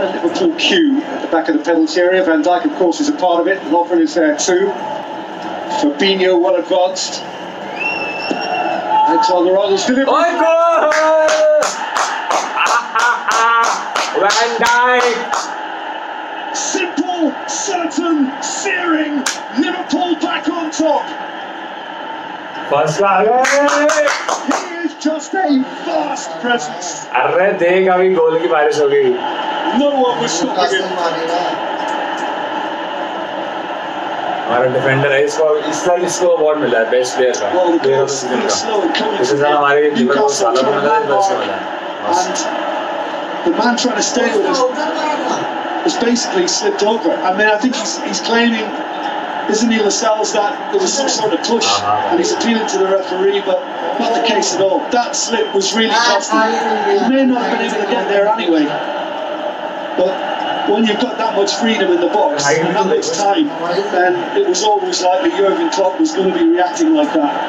Liverpool queue at the back of the penalty area. Van Dijk, of course, is a part of it. Lovren is there too. Fabinho well advanced. Alexander Arnold's delivery. Oh, goal! Van Dijk! Simple, certain, searing. Liverpool back on top. First line. He is just a vast presence. अरे देख अभी गोल की बारिश हो गई. No one was stopping him. हमारा defender है, इसको अवार्ड मिला है बेस्ट प्लेयर का, प्लेयर ऑफ द सीजन का. इसी तरह हमारे लिवरपूल साला को मिला है, बेस्ट मिला है. The man trying to stay with us has basically slipped over. I mean, I think he's claiming, isn't he, Lascelles, that there was some sort of push and he's appealing to the referee, but not the case at all. That slip was really costly. He may not have been able to get there anyway, but when you've got that much freedom in the box and that much time, then it was always likely Jurgen Klopp was going to be reacting like that.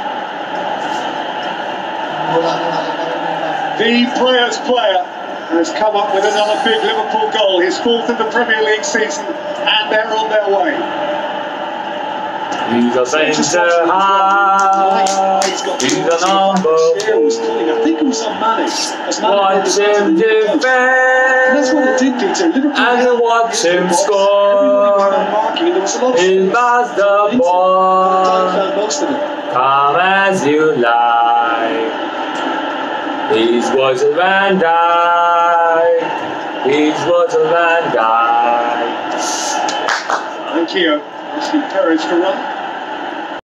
The player's player has come up with another big Liverpool goal, his fourth in the Premier League season, and they're on their way. He's a centre half. He's a number 4. I think it was on Mane. Watch him defend. That's what it did, Peter. Liverpool and watch him score. He'll pass the ball. Come as you like. He's Virgil Van Dijk. He's Virgil Van Dijk. Thank you. Perez to run.